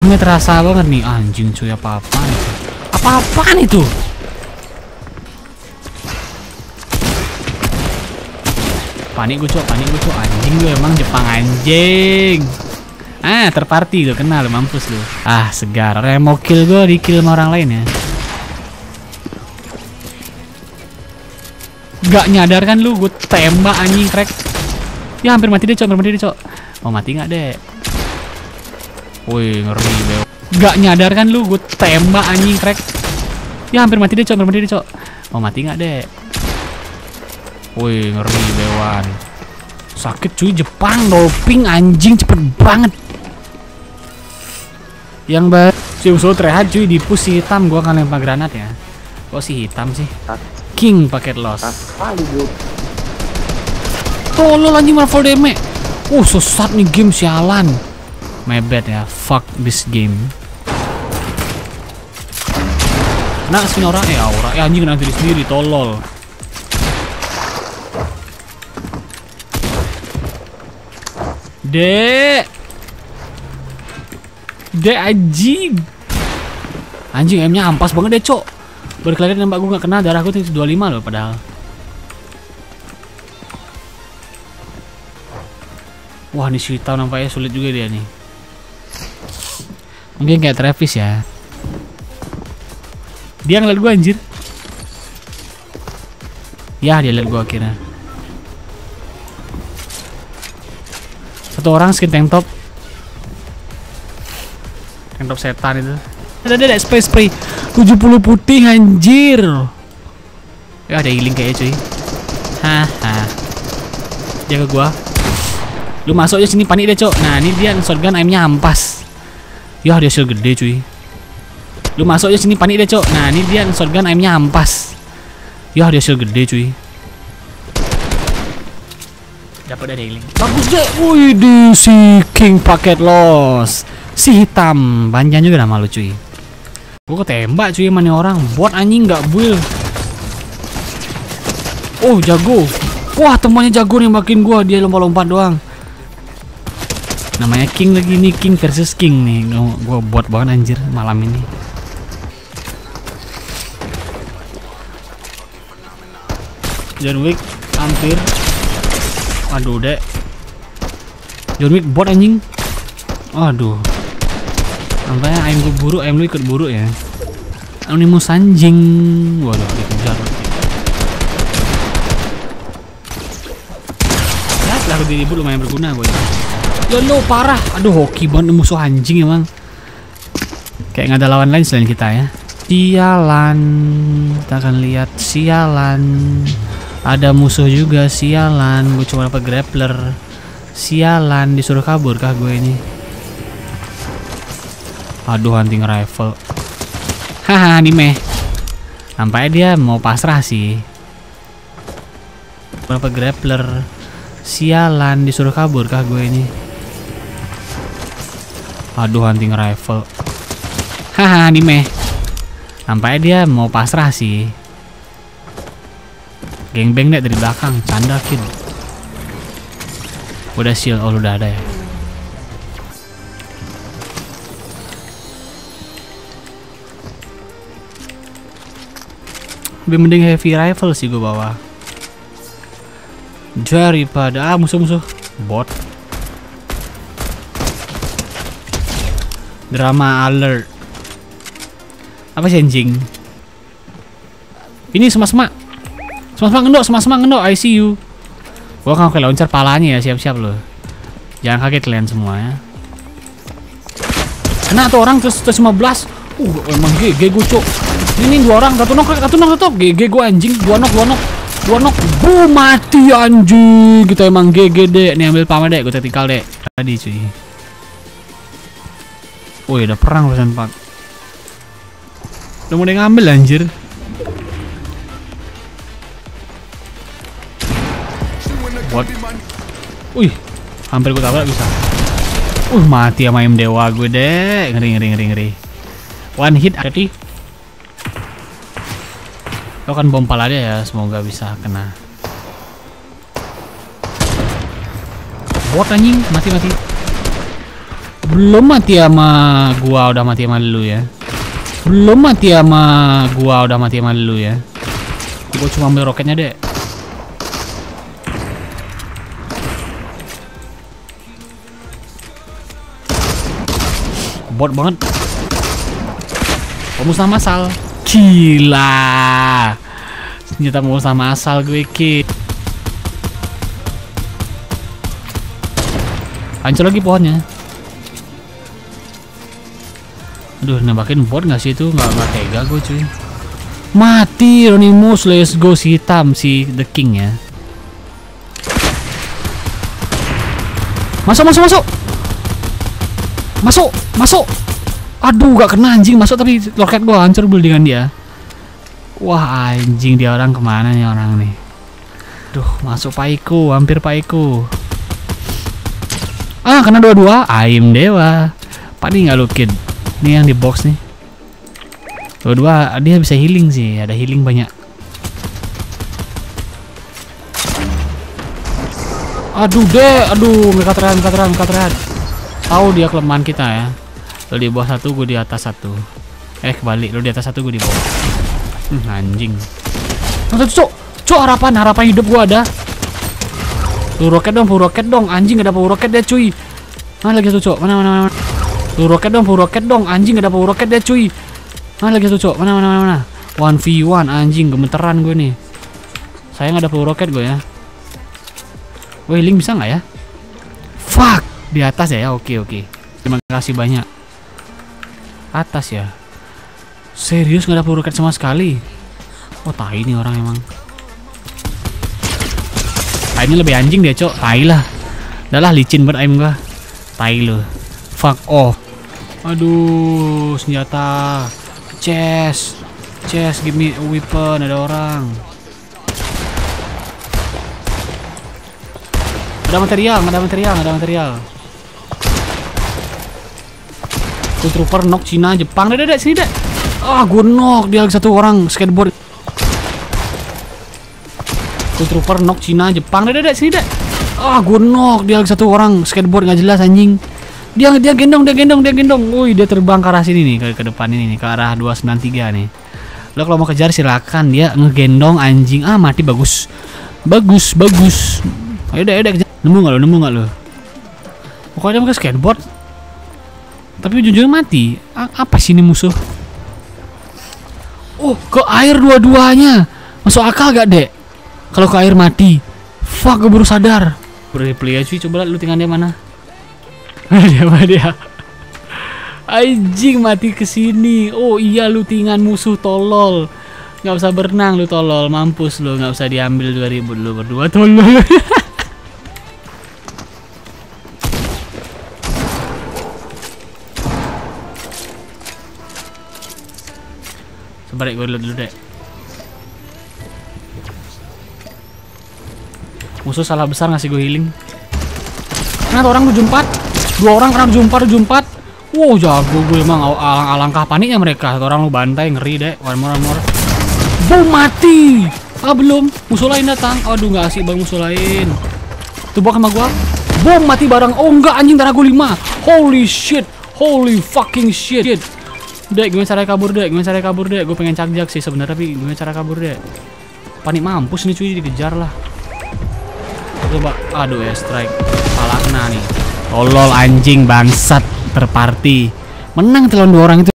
Lagnya terasa banget nih. Anjing cuy, apa-apaan itu? Apa-apaan itu? Panik gue cok, anjing lu emang Jepang anjing. Terparty lu, kenal lu, mampus lu. Segar, mau kill gue, di kill sama orang lain ya. Gak nyadar kan lu, gue tembak anjing, crack. Ya hampir mati deh cok, Mau mati gak deh? Wih, ngeri beo. Gak nyadar kan lu, gue tembak anjing, crack. Ya hampir mati deh cok, Mau mati gak deh? Wih, ngeri bewan. Sakit cuy, Jepang doping anjing, cepet banget. Yang si musuh terlihat cuy, di push si hitam. Gua akan lempar granat ya. Kok si hitam sih? King paket loss. Tolol anjing, marvel deme. Sesat nih game, sialan. My bad ya, fuck this game. Nah, sini orang anjing, kena diri sendiri, tolol. Dek anjing. Anjing M-nya ampas banget deh, cok. Berkali nembak gue gak kena, darahku tuh 25 loh padahal. Wah, ini Shitao nampaknya sulit juga dia nih. Mungkin kayak Travis ya. Dia ngeliat gue anjir. Ya, dia liat gue akhirnya. Satu orang skin tank top setan itu. Ada spray 70 putih anjir. Ya ada healing kayaknya cuy. Jaga gua. Lu masuk aja sini, panik deh cok. Nah ini dia shotgun, aimnya ampas. Ya dia shield gede cuy. Lu masuk aja sini, panik deh cok. Nah ini dia shotgun, aimnya ampas. Ya dia shield gede cuy. Dapat ada healing. Bagus deh. Wih, di si King paket loss. Si hitam, panjang juga nama lu cuy. Gua ketembak cuy, mana orang bot anjing, nggak build. Jago. Wah, temannya jago nih makin gua, dia lompat-lompat doang. Namanya King lagi nih, King versus King nih. Gua bot banget anjir malam ini. John Wick hampir. Aduh dek, John Wick bot anjing. Aduh, nampaknya aim gue buruk, aim lu ikut buruk ya. Anonymous anjing. Waduh, dikejar. Lah diribut lumayan berguna gue. Ya lo parah. Aduh, hoki banget musuh anjing emang. Kayak nggak ada lawan lain selain kita ya. Sialan, kita akan lihat sialan. Ada musuh juga, sialan. Gue cuma dapat grappler. Sialan, disuruh kabur kah gue ini? Aduh, hunting rifle. Haha, anime. Nampaknya dia mau pasrah sih. Gue dapat grappler. Sialan, disuruh kabur kah gue ini? Aduh, hunting rifle. Haha, anime. Nampaknya dia mau pasrah sih. Gengbang deh dari belakang, canda kid. Udah shield, udah ada ya. Lebih mending heavy rifle sih gue bawa daripada musuh-musuh bot. Drama alert. Apa sih anjing? Ini semak-semak ngendok, I see you. Gua akan pakai launcher palanya ya, siap-siap loh. Jangan kaget kalian semua ya. Kena tuh orang terus 15. Emang GG gue cok. Ini dua orang, satu knock. GG gue anjing, dua knock. Boom, mati anjing. Kita emang GG deh. Nih ambil pama deh, gue tactical deh. Tadi cuy. Woi, udah perang persen 4. Udah mulai ngambil anjir. What? Wih, hampir gue tabrak bisa. Mati sama dewa gue deh. Ngeri. One hit tadi. Lo kan bom pala dia ya, semoga bisa kena. Bot anjing, mati. Belum mati sama gua udah mati sama lu ya. Belum mati sama gua udah mati sama lu ya. Gua cuma ambil roketnya deh. Bot banget. Pemusnah massal. Gila. Senjata pemusnah massal gue ki. Hancur lagi pohonnya. Aduh, nembakin bot nggak sih itu? Nggak tega gue cuy. Mati Ronimus, let's go si hitam, si The King ya. Masuk. Masuk. Aduh, gak kena anjing, masuk tapi roket gua hancur buildingan dia. Wah anjing, dia orang kemana nih orang nih? Duh, masuk paiku, hampir paiku. Ah, kena dua-dua. Aim dewa. Padi nggak lu kid? Ini yang di box nih. Dua-dua dia bisa healing sih, ada healing banyak. Aduh deh, Mekatran. Tahu dia kelemahan kita ya. Lo di bawah satu, gue di atas satu. Kebalik, lo di atas satu, gue di bawah. Anjing. Cok, harapan hidup gue ada. Full roket dong, anjing gak ada power roket dia cuy. Mana lagi tuh cok, mana. Full roket dong, anjing gak ada power roket dia cuy. Mana lagi tuh cok, mana. 1v1 anjing, gemeteran gue nih. Sayang ada power roket gue ya. Gue healing bisa nggak ya? Fuck, di atas ya, oke. Terima kasih banyak. Atas ya. Serius nggak ada power roket sama sekali. Oh tai nih orang emang. Tai ini lebih anjing dia cok, tai lah. Udah lah licin banget aim gua. Tai lo. Fuck off. Aduh, senjata. Chest, give me a weapon, ada orang. Ada material. Tuh trooper knock Cina, Jepang. Dek, sini dek. Ah, gue knock dia lagi satu orang skateboard. Tuh trooper knock Cina, Jepang. Dek, sini dek. Ah, gue knock dia lagi satu orang skateboard nggak jelas anjing. Dia gendong. Wih, dia terbang ke arah sini nih, ke depan ini nih, ke arah 293 nih. Lo kalau mau kejar silakan, dia ngegendong anjing. Ah, mati bagus. Ayo deh kejar. Nemu nggak lo? Pokoknya mereka skateboard. Tapi ujung-ujungnya mati. Apa sih ini musuh? Oh, ke air dua-duanya. Masuk akal gak dek? Kalau ke air mati. Fuck, gue baru sadar. Replay cuy, coba lihat lootingan dia mana. dia. Anjing mati kesini. Oh iya, lootingan musuh tolol. Nggak usah berenang lu tolol, mampus lu, nggak usah diambil 2000 lu berdua tolol. Sebarik gue dulu deh. Musuh salah besar ngasih gue healing. Nah, orang 74, 2 orang kena 74. Wow, jago gue emang. Alangkah paniknya mereka. Orang lu bantai, ngeri deh. One more. Boom, mati. Ah, belum. Musuh lain datang. Aduh, nggak asik bang musuh lain. Tuh bak sama gua. Boom, mati bareng. Oh enggak, anjing, darah gue 5. Holy shit. Holy fucking shit. Dek, gimana cara kabur dek? Gue pengen cagjak sih sebenarnya, tapi gimana cara kabur dek? Panik mampus nih cuy, dikejar lah. Coba, aduh ya strike. Salah kena nih. Tolol anjing bangsat terparty. Menang telon 2 orang itu.